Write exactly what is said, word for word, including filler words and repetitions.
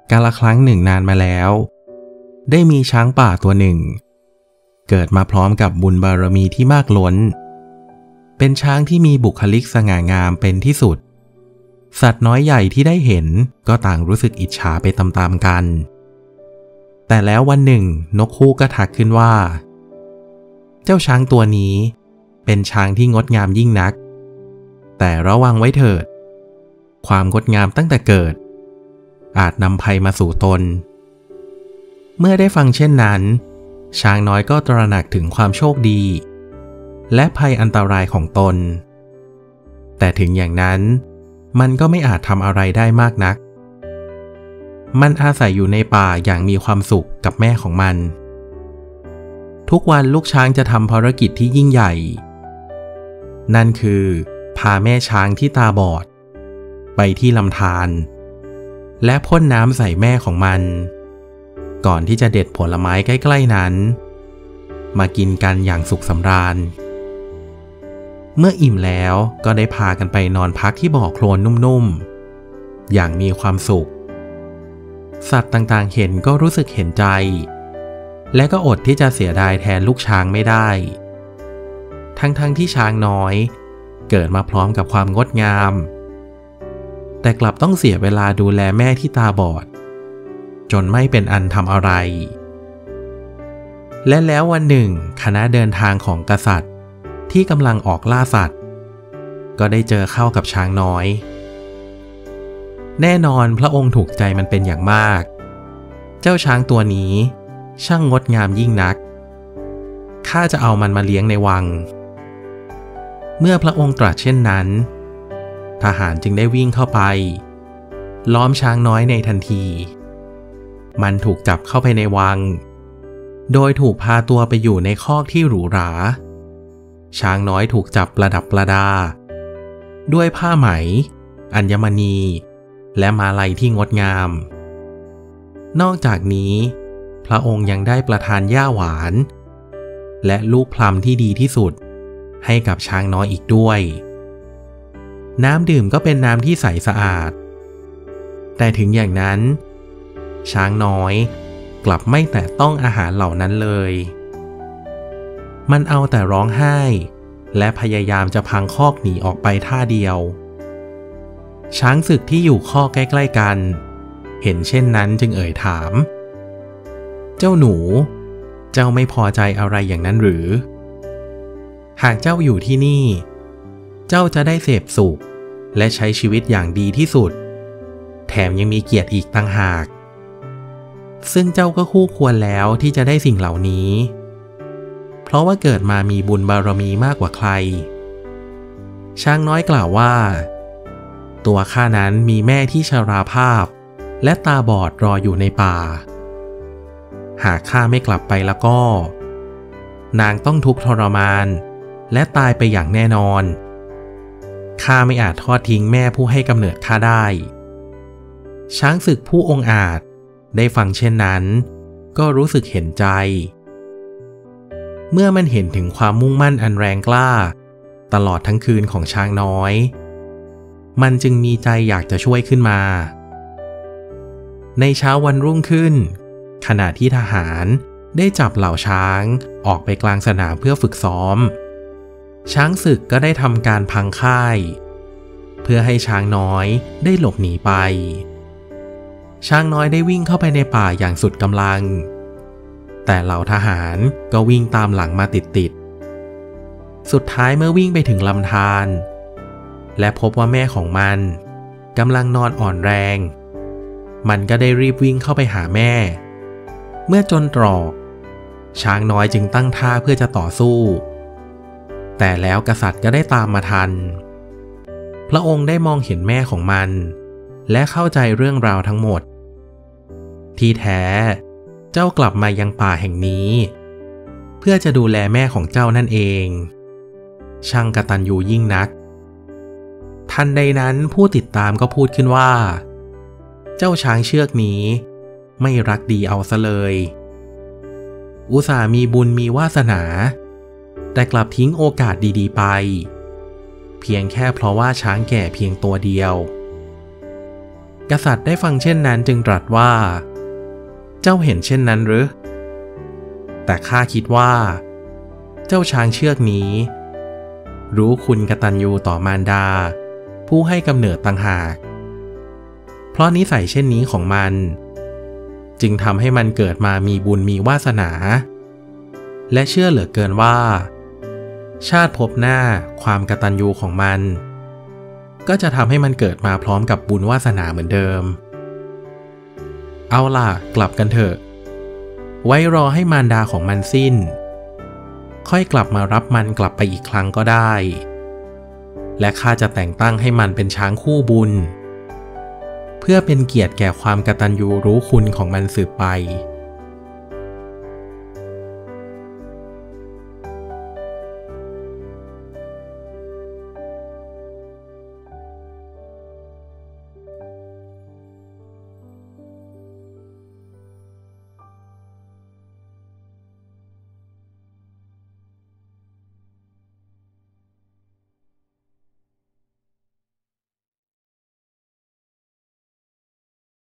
กาลครั้งหนึ่งนานมาแล้วได้มีช้างป่าตัวหนึ่งเกิดมาพร้อมกับบุญบารมีที่มากล้นเป็นช้างที่มีบุคลิกสง่างามเป็นที่สุดสัตว์น้อยใหญ่ที่ได้เห็นก็ต่างรู้สึกอิจฉาไปตามๆกันแต่แล้ววันหนึ่งนกฮูกก็ทักขึ้นว่าเจ้าช้างตัวนี้เป็นช้างที่งดงามยิ่งนักแต่ระวังไว้เถิดความงดงามตั้งแต่เกิดอาจนำภัยมาสู่ตนเมื่อได้ฟังเช่นนั้นช้างน้อยก็ตระหนักถึงความโชคดีและภัยอันตรายของตนแต่ถึงอย่างนั้นมันก็ไม่อาจทำอะไรได้มากนักมันอาศัยอยู่ในป่าอย่างมีความสุขกับแม่ของมันทุกวันลูกช้างจะทำภารกิจที่ยิ่งใหญ่นั่นคือพาแม่ช้างที่ตาบอดไปที่ลำธารและพ่นน้ำใส่แม่ของมันก่อนที่จะเด็ดผลไม้ใกล้ๆนั้นมากินกันอย่างสุขสำราญเมื่ออิ่มแล้วก็ได้พากันไปนอนพักที่บ่อโคลนนุ่มๆอย่างมีความสุขสัตว์ต่างๆเห็นก็รู้สึกเห็นใจและก็อดที่จะเสียดายแทนลูกช้างไม่ได้ทั้งๆที่ช้างน้อยเกิดมาพร้อมกับความงดงามแต่กลับต้องเสียเวลาดูแลแม่ที่ตาบอดจนไม่เป็นอันทำอะไรและแล้ววันหนึ่งคณะเดินทางของกษัตริย์ที่กำลังออกล่าสัตว์ก็ได้เจอเข้ากับช้างน้อยแน่นอนพระองค์ถูกใจมันเป็นอย่างมากเจ้าช้างตัวนี้ช่างงดงามยิ่งนักข้าจะเอามันมาเลี้ยงในวังเมื่อพระองค์ตรัสเช่นนั้นทหารจึงได้วิ่งเข้าไปล้อมช้างน้อยในทันทีมันถูกจับเข้าไปในวังโดยถูกพาตัวไปอยู่ในคอกที่หรูหราช้างน้อยถูกจับประดับประดาด้วยผ้าไหมอัญมณีและมาลัยที่งดงามนอกจากนี้พระองค์ยังได้ประทานหญ้าหวานและลูกพลัมที่ดีที่สุดให้กับช้างน้อยอีกด้วยน้ำดื่มก็เป็นน้ำที่ใสสะอาดแต่ถึงอย่างนั้นช้างน้อยกลับไม่แตะต้องอาหารเหล่านั้นเลยมันเอาแต่ร้องไห้และพยายามจะพังคอกหนีออกไปท่าเดียวช้างศึกที่อยู่คอกใกล้ๆกันเห็นเช่นนั้นจึงเอ่ยถามเจ้าหนูเจ้าไม่พอใจอะไรอย่างนั้นหรือหากเจ้าอยู่ที่นี่เจ้าจะได้เสพสุขและใช้ชีวิตอย่างดีที่สุดแถมยังมีเกียรติอีกต่างหากซึ่งเจ้าก็คู่ควรแล้วที่จะได้สิ่งเหล่านี้เพราะว่าเกิดมามีบุญบารมีมากกว่าใครช้างน้อยกล่าวว่าตัวข้านั้นมีแม่ที่ชราภาพและตาบอดรออยู่ในป่าหากข้าไม่กลับไปแล้วก็นางต้องทุกข์ทรมานและตายไปอย่างแน่นอนข้าไม่อาจทอดทิ้งแม่ผู้ให้กำเนิดข้าได้ช้างศึกผู้องอาจได้ฟังเช่นนั้นก็รู้สึกเห็นใจเมื่อมันเห็นถึงความมุ่งมั่นอันแรงกล้าตลอดทั้งคืนของช้างน้อยมันจึงมีใจอยากจะช่วยขึ้นมาในเช้าวันรุ่งขึ้นขณะที่ทหารได้จับเหล่าช้างออกไปกลางสนามเพื่อฝึกซ้อมช้างศึกก็ได้ทำการพังค่ายเพื่อให้ช้างน้อยได้หลบหนีไปช้างน้อยได้วิ่งเข้าไปในป่าอย่างสุดกำลังแต่เหล่าทหารก็วิ่งตามหลังมาติดๆสุดท้ายเมื่อวิ่งไปถึงลำธารและพบว่าแม่ของมันกำลังนอนอ่อนแรงมันก็ได้รีบวิ่งเข้าไปหาแม่เมื่อจนตรอกช้างน้อยจึงตั้งท่าเพื่อจะต่อสู้แต่แล้วกษัตริย์ก็ได้ตามมาทันพระองค์ได้มองเห็นแม่ของมันและเข้าใจเรื่องราวทั้งหมดที่แท้เจ้ากลับมายังป่าแห่งนี้เพื่อจะดูแลแม่ของเจ้านั่นเองช่างกตัญญูยิ่งนักทันใดนั้นผู้ติดตามก็พูดขึ้นว่าเจ้าช้างเชือกนี้ไม่รักดีเอาซะเลยอุตส่าห์มีบุญมีวาสนาแต่กลับทิ้งโอกาสดีๆไปเพียงแค่เพราะว่าช้างแก่เพียงตัวเดียวกษัตริย์ได้ฟังเช่นนั้นจึงตรัสว่าเจ้าเห็นเช่นนั้นหรือแต่ข้าคิดว่าเจ้าช้างเชือกนี้รู้คุณกตัญญูต่อมารดาผู้ให้กำเนิดต่างหากเพราะนิสัยเช่นนี้ของมันจึงทำให้มันเกิดมามีบุญมีวาสนาและเชื่อเหลือเกินว่าชาติภพหน้าความกตัญญูของมันก็จะทำให้มันเกิดมาพร้อมกับบุญวาสนาเหมือนเดิมเอาล่ะกลับกันเถอะไว้รอให้มารดาของมันสิ้นค่อยกลับมารับมันกลับไปอีกครั้งก็ได้และข้าจะแต่งตั้งให้มันเป็นช้างคู่บุญเพื่อเป็นเกียรติแก่ความกตัญญูรู้คุณของมันสืบไป